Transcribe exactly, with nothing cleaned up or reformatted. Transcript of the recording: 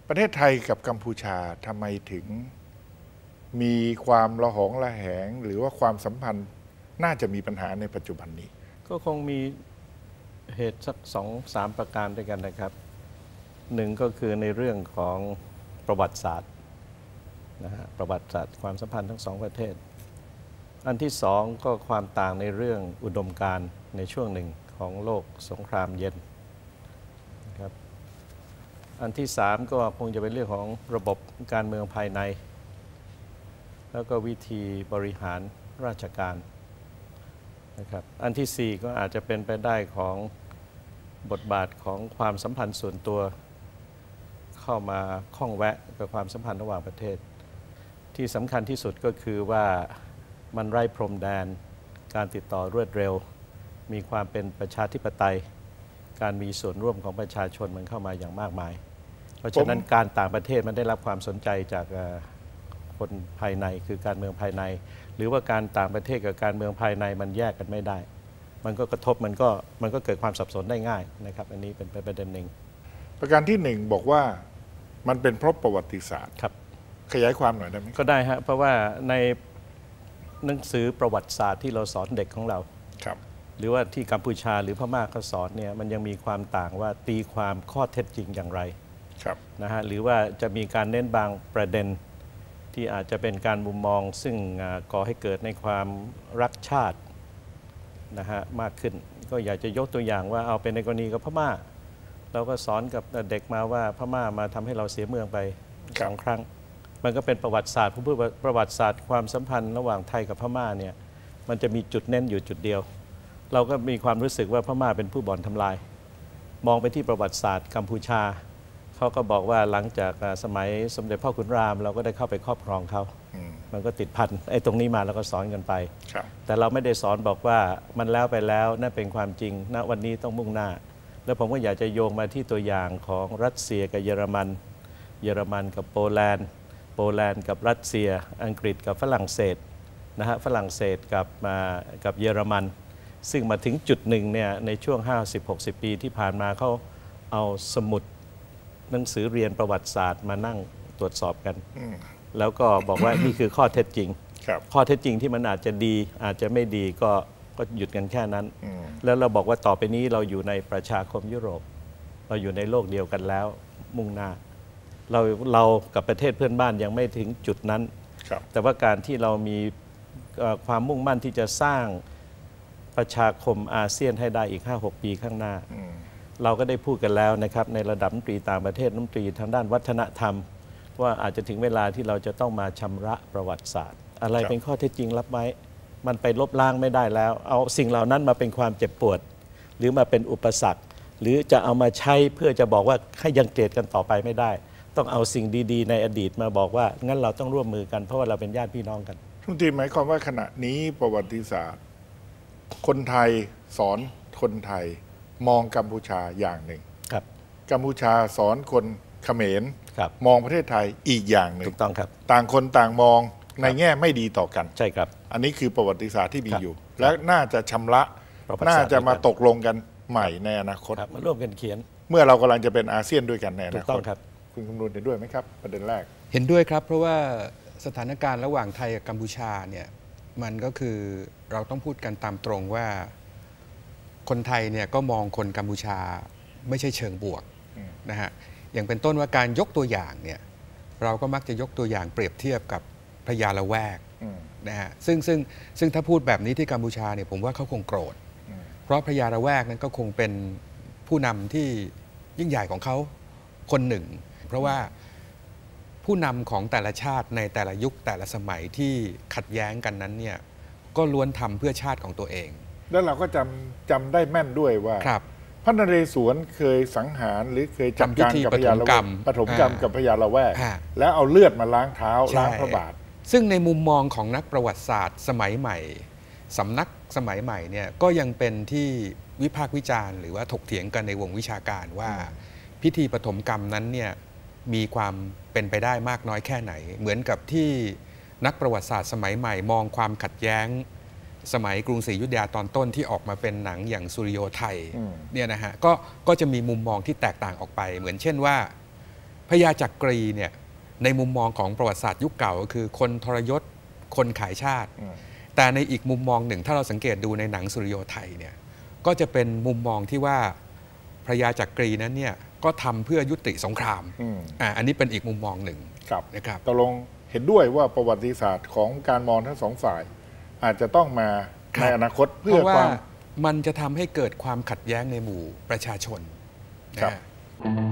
ประเทศไทยกับกัมพูชาทำไมถึงมีความระหองระแหงหรือว่าความสัมพันธ์น่าจะมีปัญหาในปัจจุบันนี้ก็คงมีเหตุสักสองสามประการด้วยกันนะครับหนึ่งก็คือในเรื่องของประวัติศาสตร์นะฮะประวัติศาสตร์ความสัมพันธ์ทั้งสองประเทศอันที่สองก็ความต่างในเรื่องอุดมการณ์ในช่วงหนึ่งของโลกสงครามเย็นนะครับอันที่สามก็คงจะเป็นเรื่องของระบบการเมืองภายในแล้วก็วิธีบริหารราชการนะครับอันที่สี่ก็อาจจะเป็นไปได้ของบทบาทของความสัมพันธ์ส่วนตัวเข้ามาข้องแวะกับความสัมพันธ์ระหว่างประเทศที่สำคัญที่สุดก็คือว่ามันไร้พรมแดนการติดต่อรวดเร็วมีความเป็นประชาธิปไตยการมีส่วนร่วมของประชาชนมันเข้ามาอย่างมากมายเพราะฉะนั้นการต่างประเทศมันได้รับความสนใจจากคนภายในคือการเมืองภายในหรือว่าการต่างประเทศกับการเมืองภายในมันแยกกันไม่ได้มันก็กระทบมันก็มันก็เกิดความสับสนได้ง่ายนะครับอันนี้เป็นประเด็นหนึ่งประการที่หนึ่งบอกว่ามันเป็นเพราะประวัติศาสตร์ครับขยายความหน่อยได้ไหมก็ได้ฮะเพราะว่าในหนังสือประวัติศาสตร์ที่เราสอนเด็กของเราครับหรือว่าที่กัมพูชาหรือพม่าเขาสอนเนี่ยมันยังมีความต่างว่าตีความข้อเท็จจริงอย่างไรครับนะฮะหรือว่าจะมีการเน้นบางประเด็นที่อาจจะเป็นการมุมมองซึ่งก่อให้เกิดในความรักชาตินะฮะมากขึ้นก็อยากจะยกตัวอย่างว่าเอาเป็นในกรณีกับพม่าเราก็สอนกับเด็กมาว่าพม่ามาทำให้เราเสียเมืองไปสองครั้งมันก็เป็นประวัติศาสตร์ผู้พูดประวัติศาสตร์ความสัมพันธ์ระหว่างไทยกับพม่าเนี่ยมันจะมีจุดเน้นอยู่จุดเดียวเราก็มีความรู้สึกว่าพม่าเป็นผู้บ่อนทำลายมองไปที่ประวัติศาสตร์กัมพูชาเขาก็บอกว่าหลังจากสมัยสมเด็จพ่อขุนรามเราก็ได้เข้าไปครอบครองเขามันก็ติดพันไอ้ตรงนี้มาเราก็สอนกันไปแต่เราไม่ได้สอนบอกว่ามันแล้วไปแล้วนั่นเป็นความจริงณวันนี้ต้องมุ่งหน้าแล้วผมก็อยากจะโยงมาที่ตัวอย่างของรัสเซียกับเยอรมันเยอรมันกับโปแลนด์โปแลนด์กับรัสเซียอังกฤษกับฝรั่งเศสนะฮะฝรั่งเศสกับมากับเยอรมันซึ่งมาถึงจุดหนึ่งเนี่ยในช่วง ห้าสิบหกสิบ ปีที่ผ่านมาเขาเอาสมุดหนังสือเรียนประวัติศาสตร์มานั่งตรวจสอบกันแล้วก็บอกว่า นี่คือข้อเท็จจริงข้อเท็จจริงที่มันอาจจะดีอาจจะไม่ดีก็ก็หยุดกันแค่นั้นแล้วเราบอกว่าต่อไปนี้เราอยู่ในประชาคมยุโรปเราอยู่ในโลกเดียวกันแล้วมุ่งหน้าเราเรากับประเทศเพื่อนบ้านยังไม่ถึงจุดนั้นแต่ว่าการที่เรามีความมุ่งมั่นที่จะสร้างประชาคมอาเซียนให้ได้อีก ห้าหก ปีข้างหน้าเราก็ได้พูดกันแล้วนะครับในระดับรัฐมนตรีต่างประเทศรัฐมนตรีทางด้านวัฒนธรรมว่าอาจจะถึงเวลาที่เราจะต้องมาชำระประวัติศาสตร์อะไรเป็นข้อเท็จจริงรับไว้มันไปลบล้างไม่ได้แล้วเอาสิ่งเหล่านั้นมาเป็นความเจ็บปวดหรือมาเป็นอุปสรรคหรือจะเอามาใช้เพื่อจะบอกว่าให้ยังเกลียดกันต่อไปไม่ได้ต้องเอาสิ่งดีๆในอดีตมาบอกว่างั้นเราต้องร่วมมือกันเพราะว่าเราเป็นญาติพี่น้องกันทุกทีหมายความว่าขณะนี้ประวัติศาสตร์คนไทยสอนคนไทยมองกัมพูชาอย่างหนึ่งครับกัมพูชาสอนคนเขมรมองประเทศไทยอีกอย่างหนึ่งถูกต้องครับต่างคนต่างมองในแง่ไม่ดีต่อกันใช่ครับอันนี้คือประวัติศาสตร์ที่มีอยู่และน่าจะชำระน่าจะมาตกลงกันใหม่ในอนาคตมาร่วมกันเขียนเมื่อเรากำลังจะเป็นอาเซียนด้วยกันในอนาคตครับคุณคำนวณเห็นด้วยไหมครับประเด็นแรกเห็นด้วยครับเพราะว่าสถานการณ์ระหว่างไทยกับกัมพูชาเนี่ยมันก็คือเราต้องพูดกันตามตรงว่าคนไทยเนี่ยก็มองคนกัมพูชาไม่ใช่เชิงบวกนะฮะอย่างเป็นต้นว่าการยกตัวอย่างเนี่ยเราก็มักจะยกตัวอย่างเปรียบเทียบกับพญาละแวกนะฮะซึ่งซึ่งซึ่งถ้าพูดแบบนี้ที่กัมพูชาเนี่ยผมว่าเขาคงโกรธเพราะพญาละแวกนั้นก็คงเป็นผู้นำที่ยิ่งใหญ่ของเขาคนหนึ่งเพราะว่าผู้นำของแต่ละชาติในแต่ละยุคแต่ละสมัยที่ขัดแย้งกันนั้นเนี่ยก็ล้วนทำเพื่อชาติของตัวเองแล้วเราก็จำจำได้แม่นด้วยว่าพระนเรศวรเคยสังหารหรือเคยจัดการกับพญาละแวกปฐมกรรมกับพญาละแวกแล้วเอาเลือดมาล้างเท้าล้างพระบาทซึ่งในมุมมองของนักประวัติศาสตร์สมัยใหม่สำนักสมัยใหม่เนี่ยก็ยังเป็นที่วิพากษ์วิจารณ์หรือว่าถกเถียงกันในวงวิชาการว่าพิธีปฐมกรรมนั้นเนี่ยมีความเป็นไปได้มากน้อยแค่ไหนเหมือนกับที่นักประวัติศาสตร์สมัยใหม่มองความขัดแย้งสมัยกรุงศรีอยุธยาตอนต้นที่ออกมาเป็นหนังอย่างสุริโยไทยเนี่ยนะฮะก็ก็จะมีมุมมองที่แตกต่างออกไปเหมือนเช่นว่าพญาจักรีเนี่ยในมุมมองของประวัติศาสตร์ยุคเก่าก็คือคนทรยศคนขายชาติแต่ในอีกมุมมองหนึ่งถ้าเราสังเกตดูในหนังสุริโยไทยเนี่ยก็จะเป็นมุมมองที่ว่าพระยาจักรีนั้นเนี่ยก็ทำเพื่อยุติสงครามอ่าอันนี้เป็นอีกมุมมองหนึ่งนะครับตกลงเห็นด้วยว่าประวัติศาสตร์ของการมองทั้งสองฝ่ายอาจจะต้องมาในอนาคตเพื่อความมันจะทำให้เกิดความขัดแย้งในหมู่ประชาชนนะ